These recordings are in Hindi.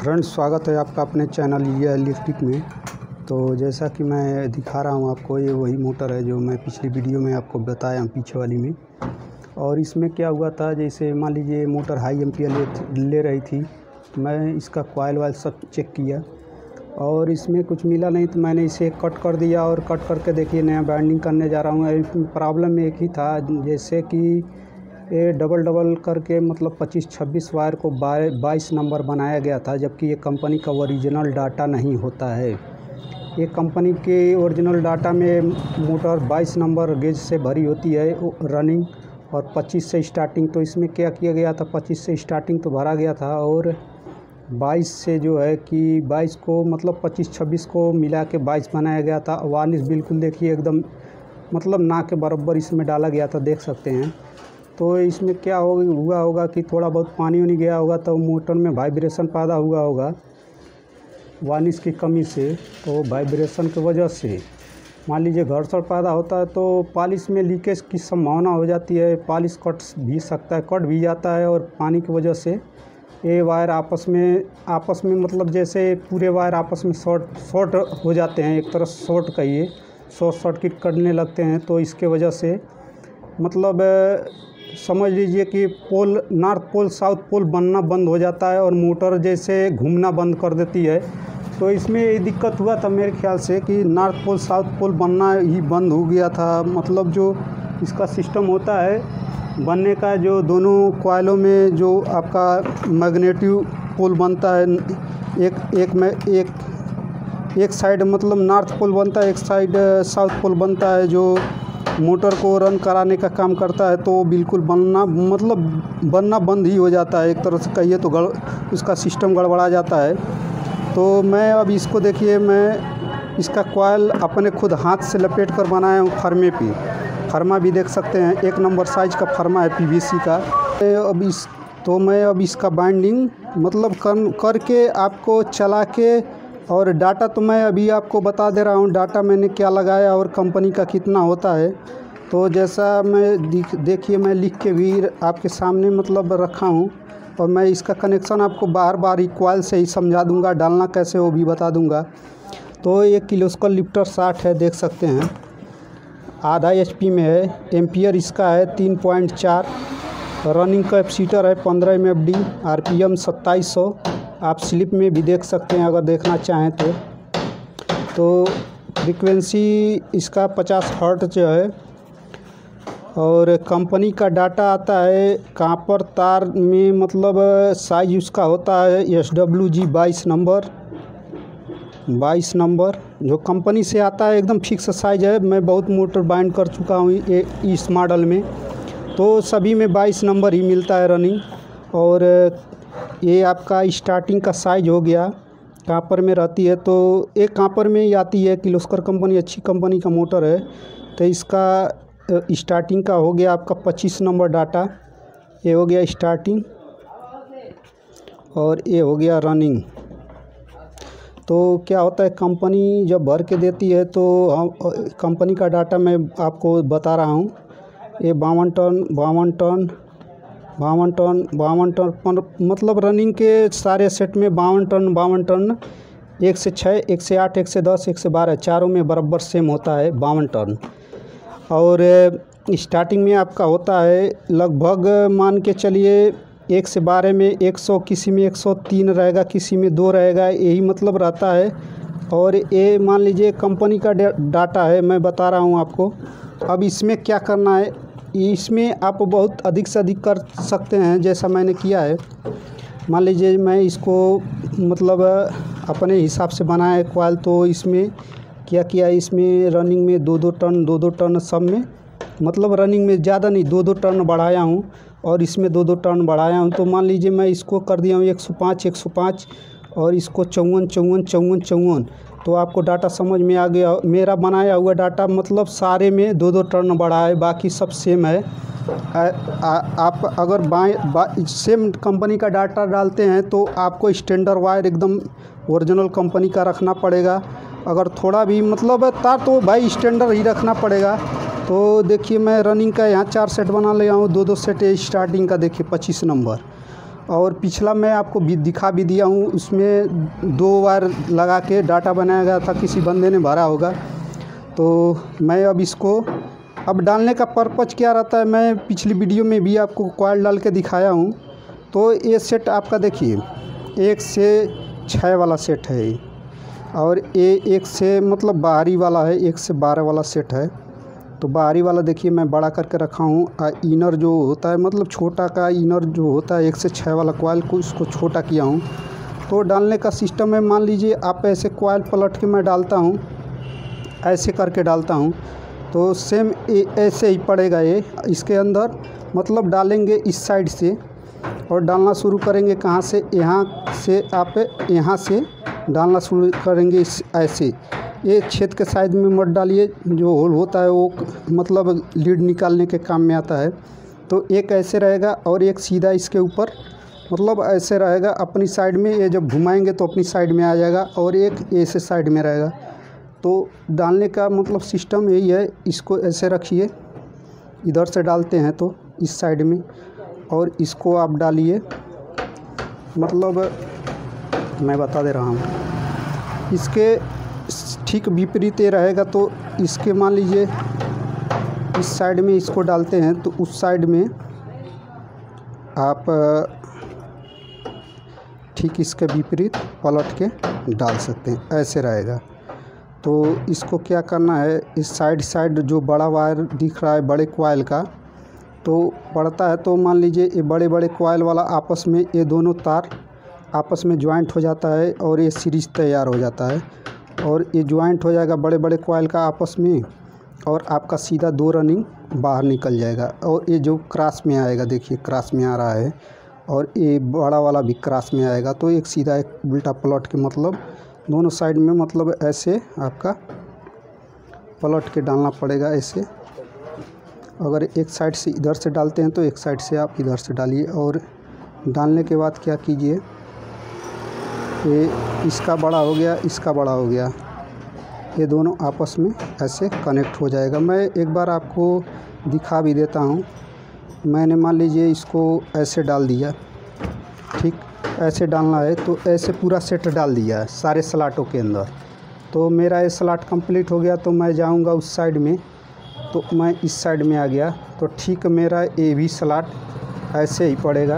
फ्रेंड्स, स्वागत है आपका अपने चैनल ये इलेक्ट्रिक में। तो जैसा कि मैं दिखा रहा हूँ आपको, ये वही मोटर है जो मैं पिछली वीडियो में आपको बताया हूँ पीछे वाली में। और इसमें क्या हुआ था, जैसे मान लीजिए मोटर हाई एम्पियर ले रही थी। मैं इसका कॉइल वाइल सब चेक किया और इसमें कुछ मिला नहीं, तो मैंने इसे कट कर दिया और कट करके देखिए नया बाइंडिंग करने जा रहा हूँ। प्रॉब्लम एक ही था, जैसे कि ये डबल करके मतलब 25-26 वायर को 22 नंबर बनाया गया था, जबकि ये कंपनी का ओरिजिनल डाटा नहीं होता है। ये कंपनी के ओरिजिनल डाटा में मोटर 22 नंबर गेज से भरी होती है रनिंग, और 25 से स्टार्टिंग। तो इसमें क्या किया गया था, 25 से स्टार्टिंग तो भरा गया था और 22 से जो है कि 22 को मतलब 25-26 को मिला के 22 बनाया गया था। वार्निश बिल्कुल देखिए एकदम मतलब ना के बराबर इसमें डाला गया था, देख सकते हैं। तो इसमें क्या हुआ होगा कि थोड़ा बहुत पानी वानी गया होगा, तो मोटर में वाइब्रेशन पैदा हुआ होगा वार्निश की कमी से। तो वाइब्रेशन की वजह से मान लीजिए घर्षण पैदा होता है, तो पॉलिश में लीकेज की संभावना हो जाती है। पॉलिश कट भी सकता है, कट भी जाता है, और पानी की वजह से ये वायर आपस में मतलब जैसे पूरे वायर आपस में शॉर्ट हो जाते हैं, एक तरह शॉर्ट कहिए, शॉर्ट सर्किट करने लगते हैं। तो इसके वजह से मतलब समझ लीजिए कि पोल, नॉर्थ पोल साउथ पोल बनना बंद हो जाता है और मोटर जैसे घूमना बंद कर देती है। तो इसमें ये दिक्कत हुआ था मेरे ख्याल से कि नॉर्थ पोल साउथ पोल बनना ही बंद हो गया था। मतलब जो इसका सिस्टम होता है बनने का, जो दोनों कॉइलों में जो आपका मैग्नेटिक पोल बनता है, एक साइड मतलब नॉर्थ पोल बनता है, एक साइड साउथ पोल बनता है, जो मोटर को रन कराने का काम करता है। तो बिल्कुल बनना बंद ही हो जाता है, एक तरह से कहिए तो उसका सिस्टम गड़बड़ा जाता है। तो मैं अब इसको देखिए, मैं इसका कॉइल अपने खुद हाथ से लपेट कर बनाया हूँ फर्मे पे। फर्मा भी देख सकते हैं, 1 नंबर साइज का फर्मा है पीवीसी का। मैं अब इसका बाइंडिंग मतलब करके आपको चला के, और डाटा तो मैं अभी आपको बता दे रहा हूँ, डाटा मैंने क्या लगाया और कंपनी का कितना होता है। तो जैसा मैं देखिए मैं लिख के भी आपके सामने मतलब रखा हूँ, और मैं इसका कनेक्शन आपको बार ही कॉइल से ही समझा दूंगा, डालना कैसे वो भी बता दूंगा। तो ये किलोस्केल लिफ्टर 60 है, देख सकते हैं, आधा HP में है। एम्पियर इसका है 3.4, रनिंग कैपेसिटर है 15 MFD, RPM 2700। आप स्लिप में भी देख सकते हैं अगर देखना चाहें तो फ्रीक्वेंसी इसका 50 हर्ट्ज जो है। और कंपनी का डाटा आता है कॉपर तार में, मतलब साइज उसका होता है SWG 22 नंबर जो कंपनी से आता है, एकदम फिक्स साइज है। मैं बहुत मोटर बाइंड कर चुका हूँ इस मॉडल में, तो सभी में 22 नंबर ही मिलता है रनिंग। और ये आपका स्टार्टिंग का साइज हो गया, कॉपर में रहती है, तो एक कॉपर में ही आती है। किर्लोस्कर कंपनी अच्छी कंपनी का मोटर है। तो इसका स्टार्टिंग का हो गया आपका 25 नंबर डाटा, ये हो गया स्टार्टिंग, और ये हो गया रनिंग। तो क्या होता है, कंपनी जब भर के देती है तो कंपनी का डाटा मैं आपको बता रहा हूँ। ये 52 टन मतलब रनिंग के सारे सेट में 52 टन, 1 से 6, 1 से 8, 1 से 10, 1 से 12 चारों में बराबर सेम होता है 52 टन। और स्टार्टिंग में आपका होता है लगभग मान के चलिए 1 से 12 में 100, किसी में 103 रहेगा, किसी में 2 रहेगा, यही मतलब रहता है। और ये मान लीजिए कंपनी का डाटा है, मैं बता रहा हूँ आपको। अब इसमें क्या करना है, इसमें आप बहुत अधिक से अधिक कर सकते हैं, जैसा मैंने किया है। मान लीजिए मैं इसको मतलब अपने हिसाब से बनाया है कॉइल, तो इसमें क्या किया, इसमें रनिंग में 2-2 टन सब में, मतलब रनिंग में ज़्यादा नहीं, 2-2 टन बढ़ाया हूँ, और इसमें 2-2 टन बढ़ाया हूँ। तो मान लीजिए मैं इसको कर दिया हूँ 105, और इसको 54। तो आपको डाटा समझ में आ गया। मेरा बनाया हुआ डाटा मतलब सारे में 2-2 टन बढ़ा है, बाकी सब सेम है। आप अगर सेम कंपनी का डाटा डालते हैं तो आपको स्टैंडर्ड वायर एकदम ओरिजिनल कंपनी का रखना पड़ेगा। अगर थोड़ा भी मतलब तार तो भाई स्टैंडर्ड ही रखना पड़ेगा। तो देखिए मैं रनिंग का यहाँ 4 सेट बना लिया हूँ, 2-2 सेट स्टार्टिंग का देखिए 25 नंबर, और पिछला मैं आपको भी दिखा भी दिया हूँ, उसमें 2 बार लगा के डाटा बनाया गया था, किसी बंदे ने भरा होगा। तो मैं अब इसको अब डालने का पर्पज़ क्या रहता है, मैं पिछली वीडियो में भी आपको कॉइल डाल के दिखाया हूँ। तो ये सेट आपका देखिए 1 से 6 वाला सेट है ये, और ये 1 से मतलब बाहरी वाला है, 1 से 12 वाला सेट है। तो बाहरी वाला देखिए मैं बड़ा करके रखा हूँ, इनर जो होता है मतलब छोटा का इनर जो होता है 1 से 6 वाला कॉइल को इसको छोटा किया हूँ। तो डालने का सिस्टम है, मान लीजिए आप ऐसे कॉइल पलट के मैं डालता हूँ, ऐसे करके डालता हूँ तो सेम ऐसे ही पड़ेगा ये इसके अंदर। मतलब डालेंगे इस साइड से और डालना शुरू करेंगे कहाँ से, यहाँ से आप यहाँ से डालना शुरू करेंगे ऐसे। ये छेद के साइड में मत डालिए, जो होल होता है वो मतलब लीड निकालने के काम में आता है। तो एक ऐसे रहेगा और एक सीधा इसके ऊपर मतलब ऐसे रहेगा अपनी साइड में, ये जब घुमाएंगे तो अपनी साइड में आ जाएगा, और एक ऐसे साइड में रहेगा। तो डालने का मतलब सिस्टम यही है, इसको ऐसे रखिए, इधर से डालते हैं तो इस साइड में, और इसको आप डालिए, मतलब मैं बता दे रहा हूँ, इसके ठीक विपरीत ये रहेगा। तो इसके मान लीजिए इस साइड में इसको डालते हैं तो उस साइड में आप ठीक इसके विपरीत पलट के डाल सकते हैं, ऐसे रहेगा। तो इसको क्या करना है, इस साइड जो बड़ा वायर दिख रहा है बड़े कॉइल का तो पड़ता है, तो मान लीजिए ये बड़े कॉइल वाला आपस में ये दोनों तार आपस में ज्वाइंट हो जाता है और ये सीरीज तैयार हो जाता है, और ये ज्वाइंट हो जाएगा बड़े कॉइल का आपस में, और आपका सीधा 2 रनिंग बाहर निकल जाएगा। और ये जो क्रॉस में आएगा, देखिए क्रॉस में आ रहा है, और ये बड़ा वाला भी क्रॉस में आएगा। तो एक सीधा एक उल्टा पलट के मतलब दोनों साइड में मतलब ऐसे आपका पलट के डालना पड़ेगा ऐसे। अगर एक साइड से इधर से डालते हैं तो एक साइड से आप इधर से डालिए, और डालने के बाद क्या कीजिए, ये इसका बड़ा हो गया, इसका बड़ा हो गया, ये दोनों आपस में ऐसे कनेक्ट हो जाएगा। मैं एक बार आपको दिखा भी देता हूँ। मैंने मान लीजिए इसको ऐसे डाल दिया, ठीक ऐसे डालना है, तो ऐसे पूरा सेट डाल दिया है सारे स्लॉटों के अंदर। तो मेरा ये स्लॉट कंप्लीट हो गया, तो मैं जाऊंगा उस साइड में, तो मैं इस साइड में आ गया, तो ठीक मेरा ये भी स्लॉट ऐसे ही पड़ेगा।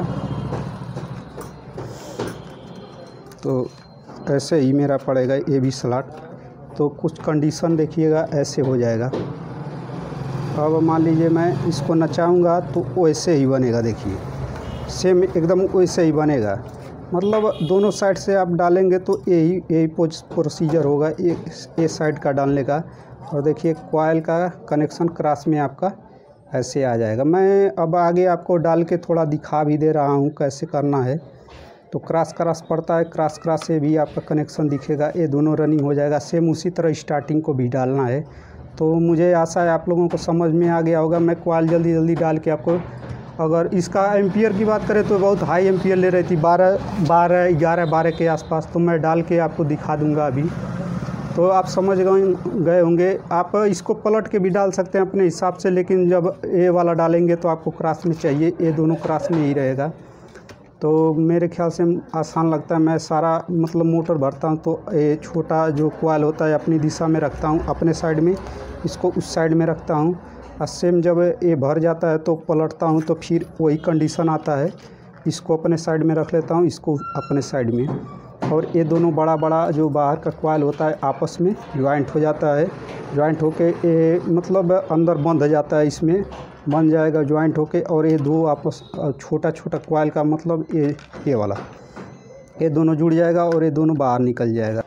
तो ऐसे ही मेरा पड़ेगा ये भी स्लॉट। तो कुछ कंडीशन देखिएगा, ऐसे हो जाएगा। अब मान लीजिए मैं इसको नचाऊंगा तो वैसे ही बनेगा, देखिए सेम एकदम वैसे ही बनेगा। मतलब दोनों साइड से आप डालेंगे तो यही प्रोसीजर होगा ये साइड का डालने का। और देखिए कॉइल का कनेक्शन क्रॉस में आपका ऐसे आ जाएगा। मैं अब आगे आपको डाल के थोड़ा दिखा भी दे रहा हूँ कैसे करना है। तो क्रॉस पड़ता है, क्रॉस से भी आपका कनेक्शन दिखेगा, ये दोनों रनिंग हो जाएगा। सेम उसी तरह स्टार्टिंग को भी डालना है। तो मुझे आशा है आप लोगों को समझ में आ गया होगा। मैं कॉइल जल्दी डाल के आपको, अगर इसका एम्पियर की बात करें तो बहुत हाई एम्पियर ले रही थी, 12 के आसपास। तो मैं डाल के आपको दिखा दूंगा अभी, तो आप समझ गए होंगे। आप इसको पलट के भी डाल सकते हैं अपने हिसाब से, लेकिन जब ये वाला डालेंगे तो आपको क्रॉस में चाहिए, ये दोनों क्रॉस में ही रहेगा। तो मेरे ख्याल से आसान लगता है। मैं सारा मतलब मोटर भरता हूँ तो ये छोटा जो कॉइल होता है अपनी दिशा में रखता हूँ, अपने साइड में, इसको उस साइड में रखता हूँ। और सेम जब ये भर जाता है तो पलटता हूँ, तो फिर वही कंडीशन आता है, इसको अपने साइड में रख लेता हूँ, इसको अपने साइड में। और ये दोनों बड़ा जो बाहर का कॉइल होता है आपस में ज्वाइंट हो जाता है। ज्वाइंट होके ये मतलब अंदर बंध हो जाता है, इसमें बन जाएगा ज्वाइंट होके। और ये दो आपस छोटा कॉइल का मतलब ये वाला, ये दोनों जुड़ जाएगा और ये दोनों बाहर निकल जाएगा।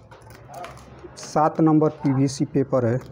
7 नंबर PVC पेपर है।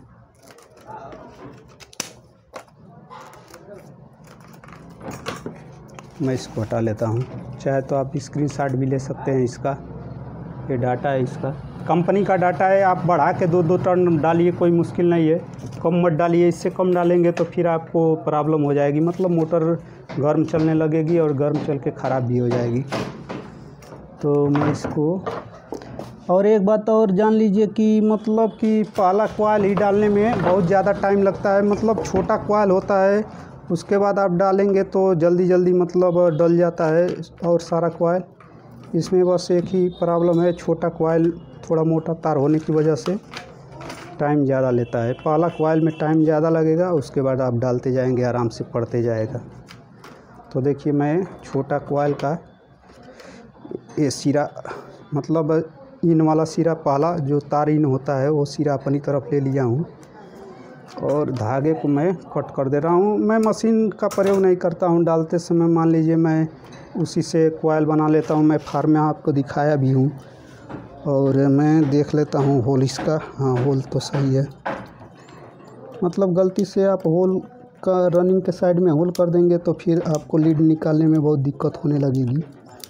मैं इसको हटा लेता हूँ। चाहे तो आप स्क्रीनशॉट भी ले सकते हैं इसका, ये डाटा है इसका, कंपनी का डाटा है। आप बढ़ा के 2 टन डालिए, कोई मुश्किल नहीं है। कम मत डालिए, इससे कम डालेंगे तो फिर आपको प्रॉब्लम हो जाएगी, मतलब मोटर गर्म चलने लगेगी और गर्म चल के ख़राब भी हो जाएगी। तो मैं इसको, और एक बात और जान लीजिए कि मतलब कि पहला कॉइल ही डालने में बहुत ज़्यादा टाइम लगता है। मतलब छोटा कॉइल होता है उसके बाद आप डालेंगे तो जल्दी जल्दी मतलब डल जाता है और सारा कॉइल। इसमें बस एक ही प्रॉब्लम है, छोटा कॉइल थोड़ा मोटा तार होने की वजह से टाइम ज़्यादा लेता है। पहला कॉइल में टाइम ज़्यादा लगेगा, उसके बाद आप डालते जाएंगे, आराम से पड़ते जाएगा। तो देखिए मैं छोटा कॉइल का ये सिरा मतलब इन वाला सिरा, पहला जो तार इन होता है वो सिरा अपनी तरफ ले लिया हूँ और धागे को मैं कट कर दे रहा हूँ। मैं मशीन का प्रयोग नहीं करता हूँ डालते समय, मान लीजिए मैं उसी से कॉइल बना लेता हूँ। मैं फार्म में आपको दिखाया भी हूँ और मैं देख लेता हूँ होल इसका। हाँ, होल तो सही है। मतलब गलती से आप होल का रनिंग के साइड में होल कर देंगे तो फिर आपको लीड निकालने में बहुत दिक्कत होने लगेगी।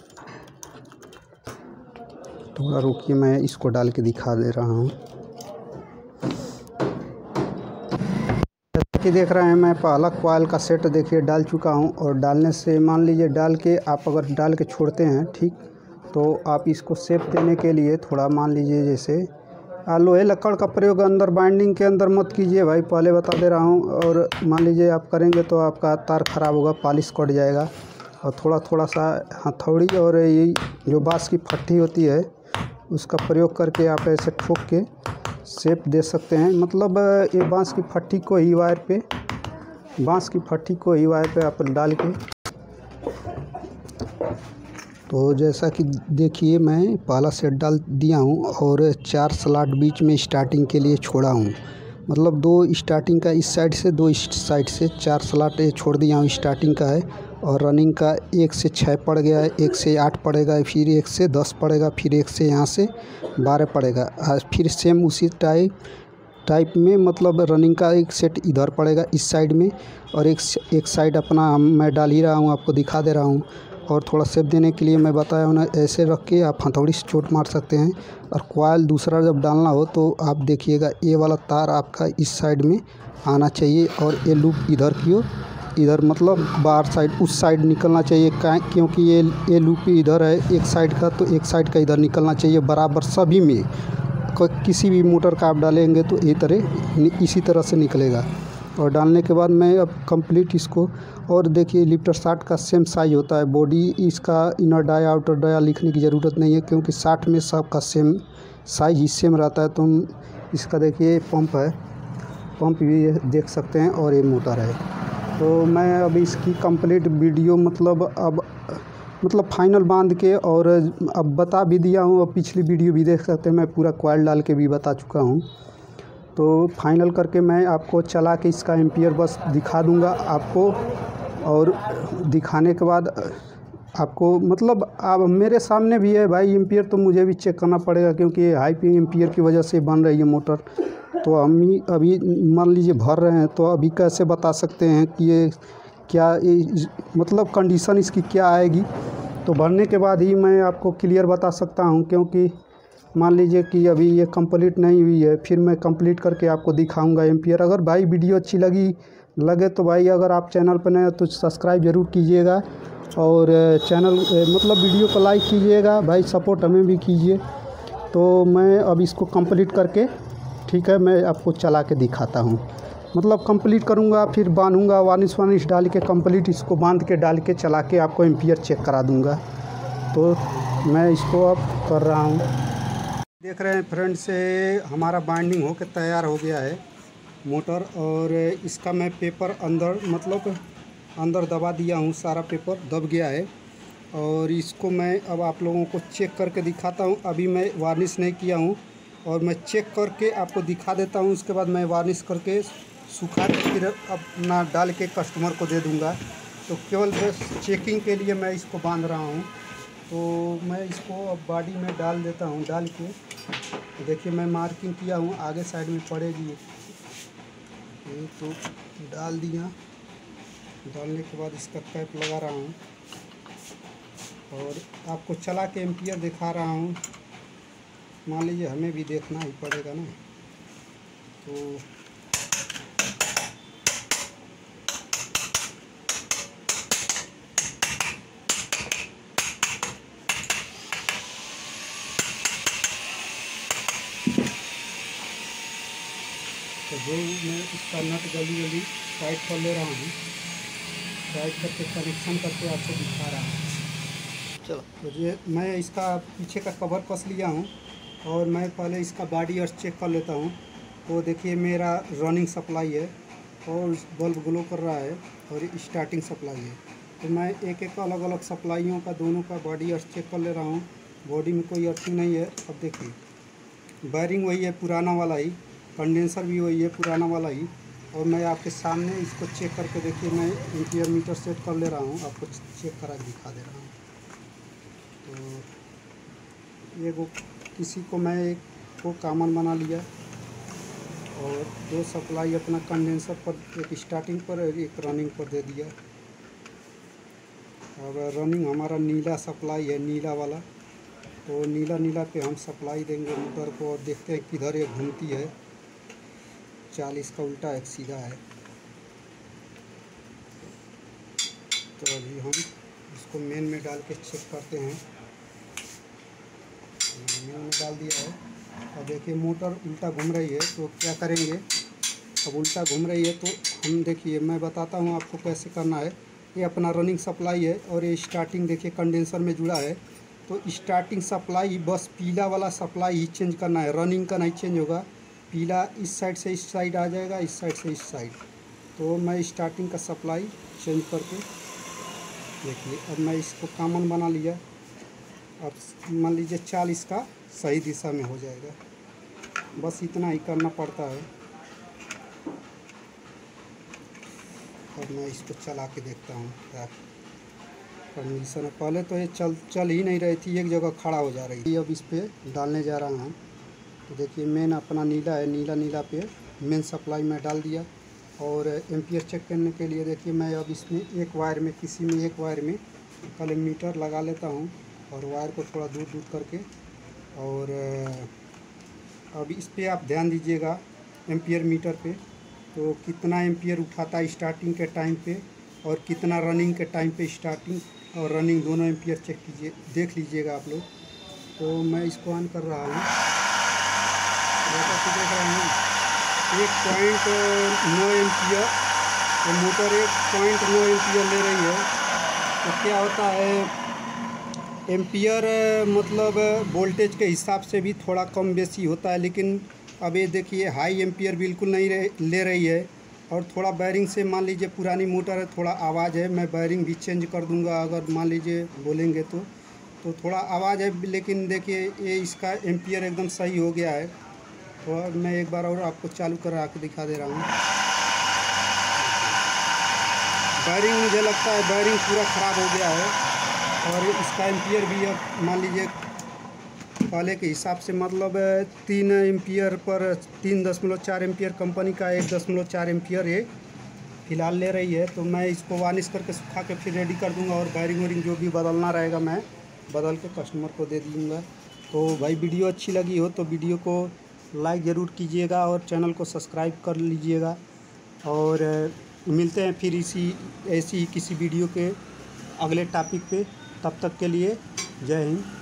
थोड़ा रुकिए, मैं इसको डाल के दिखा दे रहा हूँ। कि देख रहे हैं मैं पहला कॉइल का सेट देखिए डाल चुका हूँ। और डालने से मान लीजिए डाल के आप अगर डाल के छोड़ते हैं ठीक, तो आप इसको शेप देने के लिए थोड़ा मान लीजिए जैसे लोहे लक्कड़ का प्रयोग अंदर बाइंडिंग के अंदर मत कीजिए भाई, पहले बता दे रहा हूँ। और मान लीजिए आप करेंगे तो आपका तार ख़राब होगा, पॉलिश कट जाएगा। और थोड़ा थोड़ा सा हथौड़ी और ये जो बाँस की फट्टी होती है उसका प्रयोग करके आप ऐसे ठोक के शेप दे सकते हैं। मतलब ये बाँस की फट्टी को ही वायर पे आप डाल के, तो जैसा कि देखिए मैं पहला सेट डाल दिया हूँ और 4 स्लॉट बीच में स्टार्टिंग के लिए छोड़ा हूँ। मतलब 2 स्टार्टिंग का इस साइड से, 2 इस साइड से 4 स्लॉट छोड़ दिया हूँ स्टार्टिंग का है। और रनिंग का 1 से 6 पड़ गया है, 1 से 8 पड़ेगा, फिर 1 से 10 पड़ेगा, फिर 1 से यहाँ से 12 पड़ेगा। फिर सेम उसी टाइप में मतलब रनिंग का एक सेट इधर पड़ेगा इस साइड में, और एक साइड अपना मैं डाल ही रहा हूँ, आपको दिखा दे रहा हूँ। और थोड़ा शेप देने के लिए मैं बताया हूँ ना, ऐसे रख के आप हथौड़ी से चोट मार सकते हैं। और कॉइल दूसरा जब डालना हो तो आप देखिएगा ये वाला तार आपका इस साइड में आना चाहिए और ये लूप इधर की ओर, इधर मतलब बाहर साइड उस साइड निकलना चाहिए, क्योंकि ये लूप इधर है एक साइड का, तो एक साइड का इधर निकलना चाहिए बराबर सभी में। किसी भी मोटर का आप डालेंगे तो इसी तरह से निकलेगा। और डालने के बाद मैं अब कंप्लीट इसको, और देखिए लिफ्टर शाफ्ट का सेम साइज होता है। बॉडी इसका इनर डाया आउटर डाया लिखने की ज़रूरत नहीं है, क्योंकि शाफ्ट में सबका सेम साइज ही सेम रहता है। तो इसका देखिए पंप है, पंप भी देख सकते हैं, और ये मोटर है। तो मैं अब इसकी कंप्लीट वीडियो मतलब फाइनल बांध के और अब बता भी दिया हूँ। अब पिछली वीडियो भी देख सकते हैं, मैं पूरा कॉइल डाल के भी बता चुका हूँ। तो फाइनल करके मैं आपको चला के इसका एम्पियर बस दिखा दूंगा आपको। और दिखाने के बाद आपको मतलब अब मेरे सामने भी है भाई एम्पियर, तो मुझे भी चेक करना पड़ेगा, क्योंकि ये हाई एम्पियर की वजह से बन रही है मोटर। तो हम ही अभी मान लीजिए भर रहे हैं, तो अभी कैसे बता सकते हैं कि ये क्या मतलब कंडीशन इसकी क्या आएगी। तो भरने के बाद ही मैं आपको क्लियर बता सकता हूँ, क्योंकि मान लीजिए कि अभी ये कंप्लीट नहीं हुई है, फिर मैं कंप्लीट करके आपको दिखाऊंगा एम्पियर। अगर भाई वीडियो अच्छी लगे तो भाई अगर आप चैनल पर नए हैं तो सब्सक्राइब ज़रूर कीजिएगा, और चैनल मतलब वीडियो को लाइक कीजिएगा भाई, सपोर्ट हमें भी कीजिए। तो मैं अब इसको कंप्लीट करके ठीक है मैं आपको चला के दिखाता हूँ। मतलब कंप्लीट करूँगा, फिर बांधूँगा, वार्निश डाल के कंप्लीट इसको बांध के डाल के चला के आपको एम्पियर चेक करा दूँगा। तो मैं इसको अब कर रहा हूँ। देख रहे हैं फ्रेंड्स, से हमारा बाइंडिंग होकर तैयार हो गया है मोटर। और इसका मैं पेपर अंदर दबा दिया हूँ, सारा पेपर दब गया है। और इसको मैं अब आप लोगों को चेक करके दिखाता हूँ। अभी मैं वार्निश नहीं किया हूँ, और मैं चेक करके आपको दिखा देता हूँ। उसके बाद मैं वार्निश करके सुखा के फिर अपना डाल के कस्टमर को दे दूँगा। तो केवल बस चेकिंग के लिए मैं इसको बांध रहा हूँ। तो मैं इसको अब बॉडी में डाल देता हूँ। डाल के देखिए मैं मार्किंग किया हूँ, आगे साइड में पड़ेगी ये, तो डाल दिया। डालने के बाद इसका कैप लगा रहा हूँ और आपको चला के एम्पियर दिखा रहा हूँ। मान लीजिए हमें भी देखना ही पड़ेगा ना, तो जो मैं इसका नट जल्दी टाइट कर ले रहा हूँ। टाइट करके कनेक्शन करके आपको दिखा रहा हूँ। चलो, तो ये मैं इसका पीछे का कवर कस लिया हूँ और मैं पहले इसका बॉडी अर्थ चेक कर लेता हूँ। तो देखिए मेरा रनिंग सप्लाई है और बल्ब ग्लो कर रहा है और स्टार्टिंग सप्लाई है। तो मैं एक एक अलग अलग सप्लाइयों का दोनों का बॉडी अर्थ चेक कर ले रहा हूँ। बॉडी में कोई अर्थिंग नहीं है। अब देखिए वायरिंग वही है पुराना वाला ही, कंडेंसर भी वही है पुराना वाला ही। और मैं आपके सामने इसको चेक करके देखिए मैं एम्पीयर मीटर सेट कर ले रहा हूँ, आपको चेक करा दिखा दे रहा हूँ। तो ये किसी को मैं एक को कॉमन बना लिया और दो सप्लाई अपना कंडेंसर पर, एक स्टार्टिंग पर और एक रनिंग पर दे दिया। अब रनिंग हमारा नीला सप्लाई है, नीला वाला। तो नीला पे हम सप्लाई देंगे मोटर को और देखते हैं किधर ये घूमती है। 40 का उल्टा एक सीधा है। तो अभी हम इसको मेन में डाल के चेक करते हैं। मेन में डाल दिया है। अब देखिए मोटर उल्टा घूम रही है, तो क्या करेंगे, अब उल्टा घूम रही है तो हम देखिए मैं बताता हूँ आपको कैसे करना है। ये अपना रनिंग सप्लाई है और ये स्टार्टिंग देखिए कंडेंसर में जुड़ा है। तो स्टार्टिंग सप्लाई बस पीला वाला सप्लाई ही चेंज करना है, रनिंग का नहीं चेंज होगा। पीला इस साइड से इस साइड आ जाएगा, इस साइड से इस साइड। तो मैं स्टार्टिंग का सप्लाई चेंज करके देखिए अब मैं इसको कॉमन बना लिया। अब मान लीजिए 40 का सही दिशा में हो जाएगा। बस इतना ही करना पड़ता है। अब मैं इसको चला के देखता हूँ क्या कंडीशन है। पहले तो ये चल ही नहीं रही थी, एक जगह खड़ा हो जा रही थी। अब इस पर डालने जा रहा हूँ। तो देखिए मेन अपना नीला है, नीला पे मेन सप्लाई में डाल दिया। और एम्पियर चेक करने के लिए देखिए मैं अब इसमें एक वायर में, किसी में एक वायर में पहले मीटर लगा लेता हूँ और वायर को थोड़ा दूर करके। और अब इस पर आप ध्यान दीजिएगा एम्पियर मीटर पे, तो कितना एम्पियर उठाता है स्टार्टिंग के टाइम पे और कितना रनिंग के टाइम पे। स्टार्टिंग और रनिंग दोनों एम्पियर चेक कीजिए, देख लीजिएगा आप लोग। तो मैं इसको ऑन कर रहा हूँ, जैसा कि देख रहे हैं 1.9 एम्पियर। तो मोटर 1.9 एम्पियर ले रही है। तो क्या होता है एम्पियर मतलब वोल्टेज के हिसाब से भी थोड़ा कम बेसी होता है। लेकिन अब ये देखिए हाई एम्पियर बिल्कुल नहीं ले रही है। और थोड़ा बैरिंग से मान लीजिए पुरानी मोटर है, थोड़ा आवाज़ है, मैं बैरिंग भी चेंज कर दूंगा अगर मान लीजिए बोलेंगे तो थोड़ा आवाज़ है। लेकिन देखिए ये इसका एम्पियर एकदम सही हो गया है। तो अब मैं एक बार और आपको चालू करा के दिखा दे रहा हूँ। बैरिंग मुझे लगता है बैरिंग पूरा ख़राब हो गया है और इसका एम्पियर भी अब मान लीजिए पहले के हिसाब से मतलब 3 एम्पियर पर 3.4 एम्पियर कंपनी का 1.4 एम्पियर ये फ़िलहाल ले रही है। तो मैं इसको वार्निश करके सुखा के फिर रेडी कर दूंगा और बैरिंग वैरिंग जो भी बदलना रहेगा मैं बदल के कस्टमर को दे दूँगा। तो भाई वीडियो अच्छी लगी हो तो वीडियो को लाइक ज़रूर कीजिएगा और चैनल को सब्सक्राइब कर लीजिएगा। और मिलते हैं फिर ऐसी ही किसी वीडियो के अगले टॉपिक पे। तब तक के लिए जय हिंद।